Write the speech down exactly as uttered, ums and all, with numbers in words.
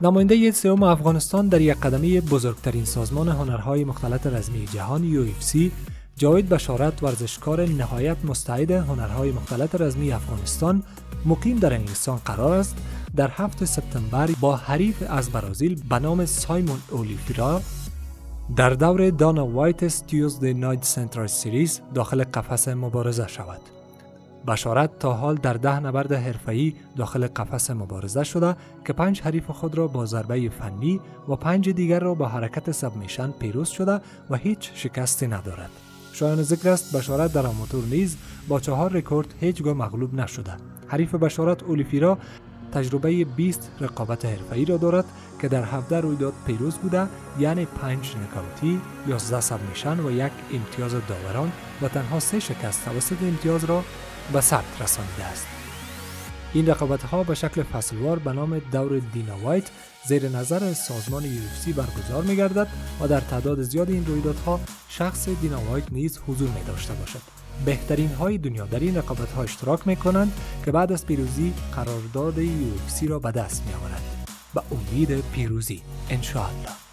نماینده سوم افغانستان در یک قدمی بزرگترین سازمان هنرهای مختلط رزمی جهان یو اف سی، جاوید بشارت، ورزشکار نهایت مستعد هنرهای مختلط رزمی افغانستان مقیم در انگلستان قرار است در هفتم سپتامبر با حریف از برزیل به نام سایمون اولیفیرا در دور دانا وایت تیوزدی نایت سنترال سیریز داخل قفس مبارزه شود. بشارت تا حال در ده نبرد حرفه‌ای داخل قفس مبارزه شده که پنج حریف خود را با ضربه فنی و پنج دیگر را با حرکت سبمیشن پیروز شده و هیچ شکستی ندارد. شایان ذکر است بشارت در آماتور نیز با چهار رکورد هیچگاه مغلوب نشده. حریف بشارت اولیفیرا تجربه بیست رقابت حرفه‌ای را دارد که در هفده رویداد پیروز بوده، یعنی پنج نکاوتی، یازده سبمیشن و یک امتیاز داوران و تنها سه شکست توسط امتیاز را به ثبت رسانیده است. این رقابت‌ها به شکل فصلوار به نام دور دینا وایت زیر نظر سازمان یو اف سی برگزار می‌گردد و در تعداد زیاد این رویدادها شخص دینا وایت نیز حضور می‌داشته باشد. بهترین های دنیا در این رقابت‌ها اشتراک می‌کنند که بعد از پیروزی قرارداد یو اف سی را به دست می‌آورند. به امید پیروزی ان شاء الله.